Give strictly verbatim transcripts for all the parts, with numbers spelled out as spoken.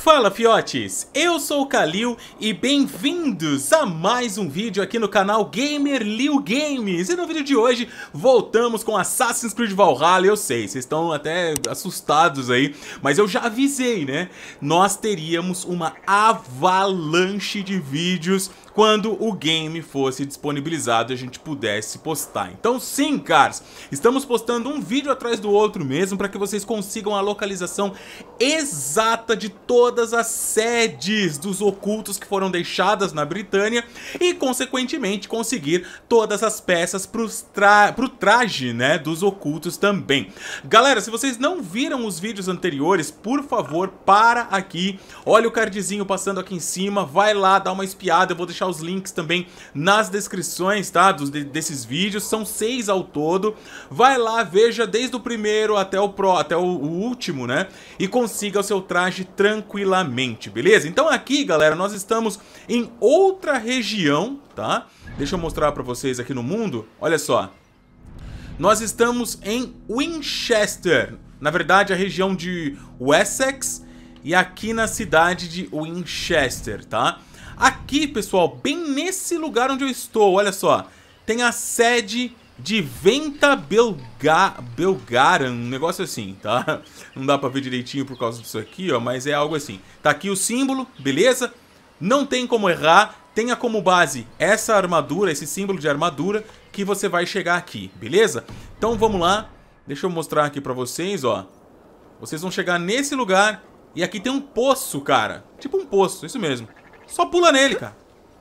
Fala, fiotes! Eu sou o Kalil e bem-vindos a mais um vídeo aqui no canal GamerLil Games. E no vídeo de hoje voltamos com Assassin's Creed Valhalla. Eu sei, vocês estão até assustados aí, mas eu já avisei, né? Nós teríamos uma avalanche de vídeos quando o game fosse disponibilizado e a gente pudesse postar. Então sim, caras, estamos postando um vídeo atrás do outro mesmo para que vocês consigam a localização exata de todas as sedes dos ocultos que foram deixadas na Britânia e, consequentemente, conseguir todas as peças para tra o traje, né, dos ocultos também. Galera, se vocês não viram os vídeos anteriores, por favor, para aqui, olha o cardzinho passando aqui em cima, vai lá, dá uma espiada, eu vou deixar os links também nas descrições, tá, dos, de, desses vídeos, são seis ao todo. Vai lá, veja desde o primeiro até o, pro, até o, o último, né, e consiga o seu traje tranquilamente, beleza? Então aqui, galera, nós estamos em outra região, tá? Deixa eu mostrar pra vocês aqui no mundo, olha só. Nós estamos em Winchester, na verdade a região de Wessex, e aqui na cidade de Winchester, tá? Aqui, pessoal, bem nesse lugar onde eu estou, olha só, tem a sede de Venta Belga... Belgaran, um negócio assim, tá? Não dá pra ver direitinho por causa disso aqui, ó, mas é algo assim. Tá aqui o símbolo, beleza? Não tem como errar, tenha como base essa armadura, esse símbolo de armadura, que você vai chegar aqui, beleza? Então vamos lá, deixa eu mostrar aqui pra vocês, ó. Vocês vão chegar nesse lugar e aqui tem um poço, cara. Tipo um poço, isso mesmo. Só pula nele, cara.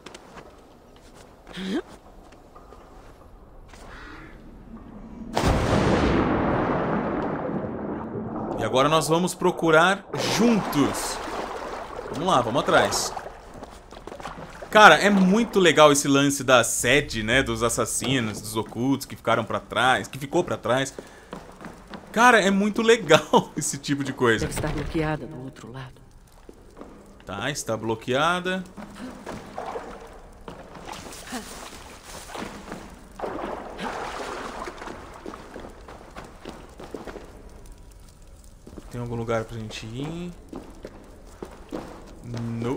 E agora nós vamos procurar juntos. Vamos lá, vamos atrás. Cara, é muito legal esse lance da sede, né, dos assassinos, dos ocultos que ficaram pra trás, que ficou pra trás. Cara, é muito legal esse tipo de coisa. Deve estar bloqueada do outro lado. Tá, está bloqueada. Tem algum lugar pra gente ir? Não.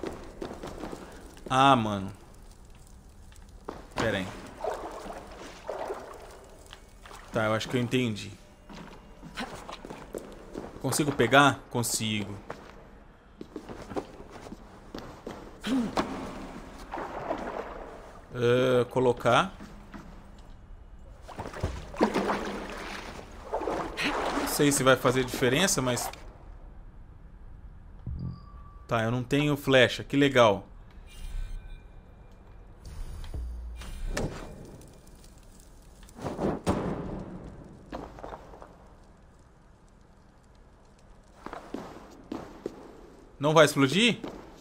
Ah, mano. Pera aí. Tá, eu acho que eu entendi. Consigo pegar? Consigo. Uh, colocar. Não sei se vai fazer diferença, mas... Tá, eu não tenho flecha. Que legal. Não vai explodir?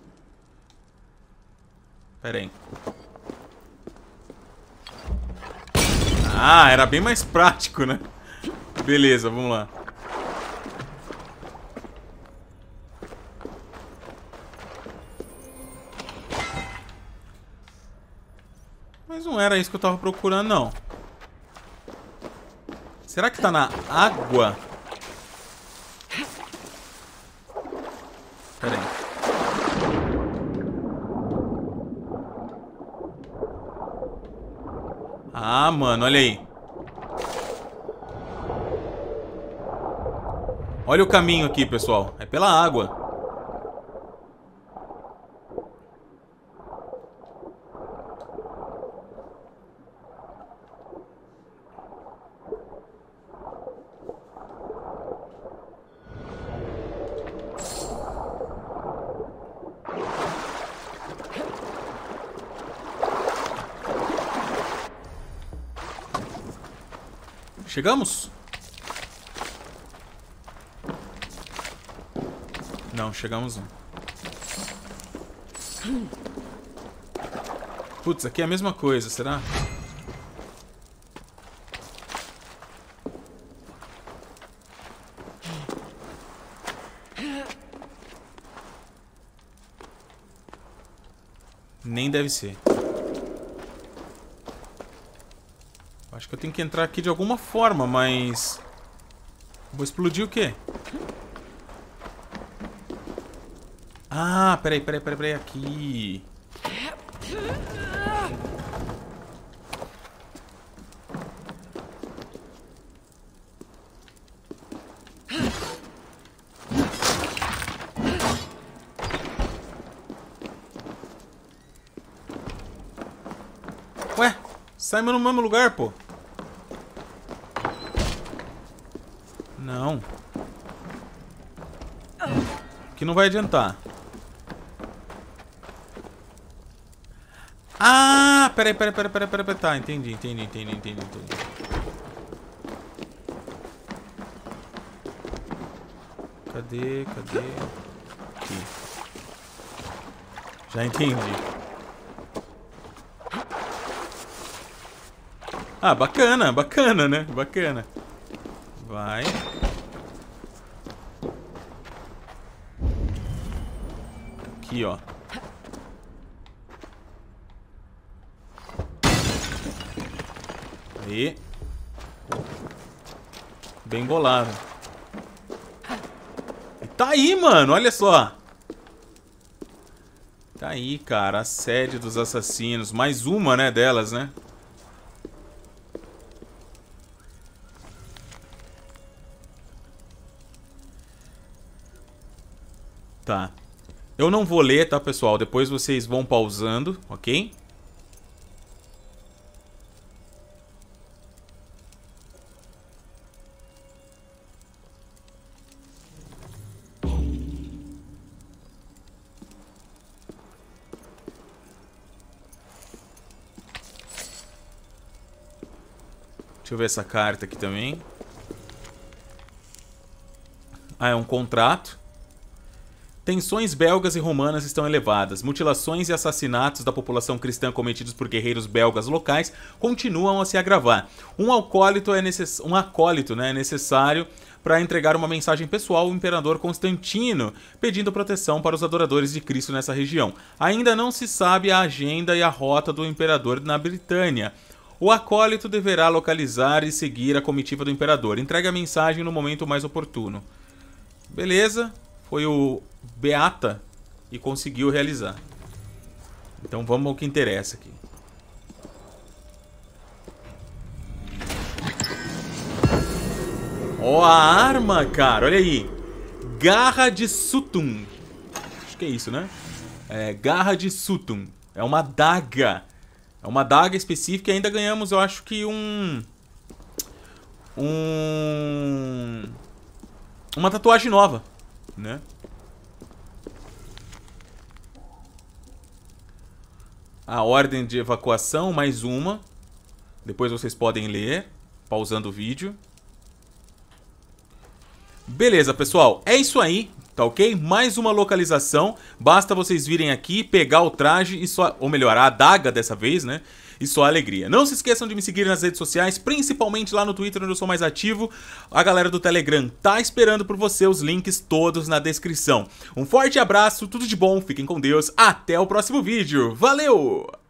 Pera aí. Ah, era bem mais prático, né? Beleza, vamos lá. Mas não era isso que eu tava procurando, não. Será que tá na água? Pera aí. Ah, mano, olha aí. Olha o caminho aqui, pessoal. É pela água. Chegamos? Não, chegamos não. Putz, aqui é a mesma coisa, será? Nem deve ser. Acho que eu tenho que entrar aqui de alguma forma, mas... Vou explodir o quê? Ah, peraí, peraí, peraí, peraí, aqui. Ué, saímos no mesmo lugar, pô. Não. Que não vai adiantar. Ah, peraí, peraí, peraí, peraí, peraí, peraí. Tá, entendi, entendi, entendi, entendi, entendi. Cadê, cadê? Aqui. Já entendi. Ah, bacana, bacana, né? Bacana. Vai. Aqui, ó. Aí. Bem bolado. E tá aí, mano. Olha só. Tá aí, cara. A sede dos assassinos. Mais uma, né, delas, né? Tá. Eu não vou ler, tá, pessoal? Depois vocês vão pausando, ok? Deixa eu ver essa carta aqui também. Ah, é um contrato. Tensões belgas e romanas estão elevadas. Mutilações e assassinatos da população cristã cometidos por guerreiros belgas locais continuam a se agravar. Um acólito é, necess... um acólito, né, é necessário para entregar uma mensagem pessoal ao imperador Constantino, pedindo proteção para os adoradores de Cristo nessa região. Ainda não se sabe a agenda e a rota do imperador na Britânia. O acólito deverá localizar e seguir a comitiva do imperador. Entregue a mensagem no momento mais oportuno. Beleza. Foi o Beata e conseguiu realizar. Então vamos ao que interessa aqui. Ó, a arma, cara. Olha aí. Garra de Sutun. Acho que é isso, né? É, Garra de Sutun. É uma daga. É uma daga específica e ainda ganhamos, eu acho que um... Um... Uma tatuagem nova, né? A ordem de evacuação, mais uma. Depois vocês podem ler, pausando o vídeo. Beleza, pessoal. É isso aí, tá ok? Mais uma localização. Basta vocês virem aqui, pegar o traje e só... Ou melhor, a adaga dessa vez, né? E só alegria. Não se esqueçam de me seguir nas redes sociais, principalmente lá no Twitter, onde eu sou mais ativo. A galera do Telegram tá esperando por você, os links todos na descrição. Um forte abraço, tudo de bom, fiquem com Deus, até o próximo vídeo. Valeu!